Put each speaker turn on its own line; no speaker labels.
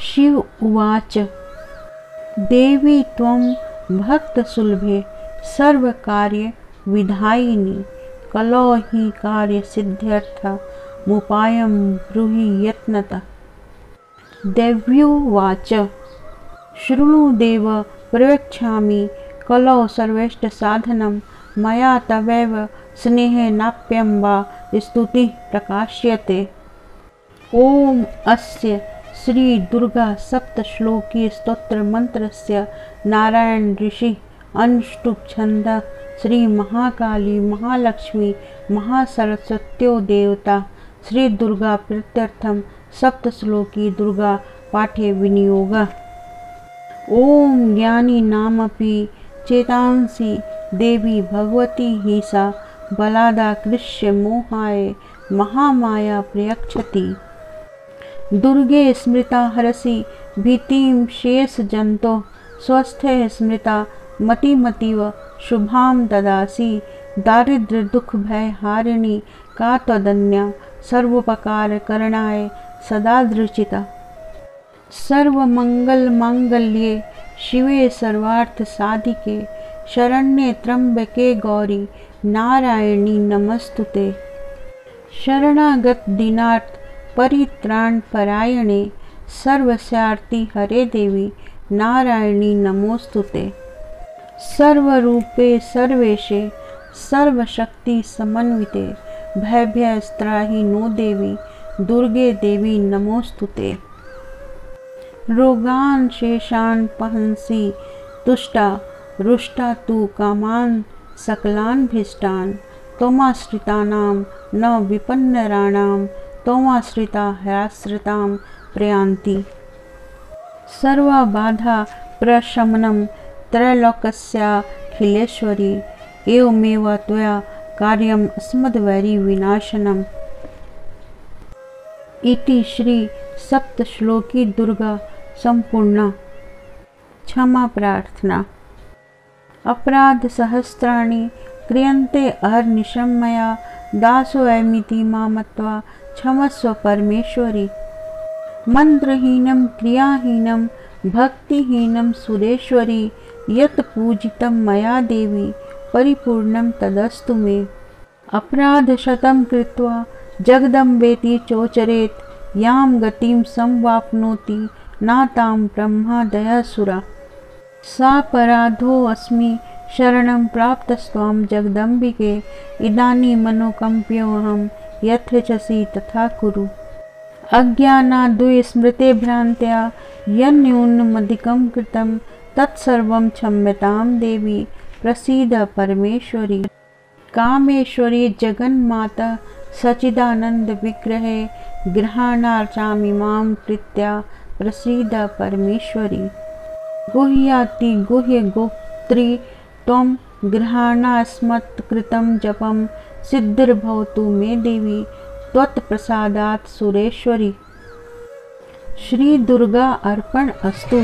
शिव उवाच देवी त्वं भक्तसुलभे सर्वकार्यविधायिनी कलौ हि कार्यसिद्ध्यर्थमुपायं ब्रूहि यत्नतः। देव्युवाच शृणु देव प्रवक्ष्यामि कलौ सर्वेष्टसाधनं मया तवैव स्नेहेनाप्यं वा स्तुतिः प्रकाश्यते। ॐ अस्य श्री दुर्गा सप्तश्लोकी स्तोत्र मंत्रस्य नारायण ऋषि अनुष्टुप छंदः श्री महाकाली महालक्ष्मी महासरस्वत्यो देवता श्री दुर्गा प्रीत्यर्थम सप्तश्लोकी दुर्गा पाठे विनियोगः। ओम ज्ञानी नामपि चेतांसि देवी भगवती ही सा बलादा कृष्य मोहाय महामाया प्रयच्छति। दुर्गे स्मृता हरसि भीतिं शेष जंतो स्वस्थे स्मृता मतिमतीव शुभां ददासि। दारिद्र्य दुख भय हारिणी का त्वदन्या सर्वोपकार करणाय सदा दृचिता। सर्वमंगल मांगल्ये शिवे सर्वार्थ साधिके शरण्ये त्र्यंबके गौरी नारायणी नमस्तुते। शरणागत दीनार्थ परित्राण परायणे सर्वस्यार्ति हरे देवी नारायणी नमोस्तुते। सर्वरूपे सर्वेशे सर्वशक्ति समन्विते भयभयस्त्राहि नो देवी दुर्गे देवी नमोस्तुते। रोगान शेषान पहंसि तुष्टा रुष्टा तु कामान सकलान भीष्टान त्वमाश्रितानां न विपन्नराणां त्वमाश्रिता ह्याश्रितां प्रयान्ति। सर्वबाधा प्रशमनं त्रैलोक्यस्याखिलेश्वरी एवमेव त्वया कार्यम् अस्मद्वैरी विनाशनम्। इति श्री सप्तश्लोकी दुर्गा संपूर्णा। क्षमा प्रार्थना। अपराध सहस्राणि क्रियन्ते अहर्निशं मया दासोऽयमिति मां मत्वा क्षमस्व परमेश्वरी। मंत्रहीनं क्रियाहीनं भक्तिहीनं सुरेश्वरी यत् पूजितं मया देवी परिपूर्णं तदस्तु मे। अपराधशतं कृत्वा जगदम्बेति चोचरेत् यां गतिं संवाप्नोति नातां ब्रह्मादयसुरा। सापराधोऽस्मि शरणं प्राप्तस्त्वां जगदम्बिके इदानीमनुकम्प्योऽहं यथेच्छसि तथा कुरु। अज्ञानाद्विस्मृते भ्रान्त्या यन्न्यूनमधिकं कृतं तत्सर्वं क्षम्यतां देवी प्रसीद परमेश्वरी। कामेश्वरी जगन्माता सच्चिदानंद विग्रहे ग्रहाणार्चामि मां प्रीत्या प्रसीद परमेश्वरी। गुह्याति गुह्य गोप्त्री त्वं ग्रहाणास्मत्कृतं जपं सिद्धिर्भवतु मे देवी त्वत्प्रसादात् सुरेश्वरी। श्री दुर्गा अर्पण अस्तु।